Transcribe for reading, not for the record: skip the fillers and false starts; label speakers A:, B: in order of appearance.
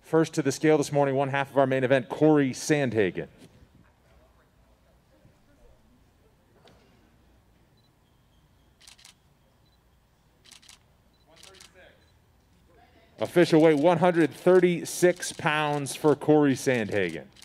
A: First to the scale this morning, one half of our main event, Corey Sandhagen. Official weight 136 pounds for Corey Sandhagen.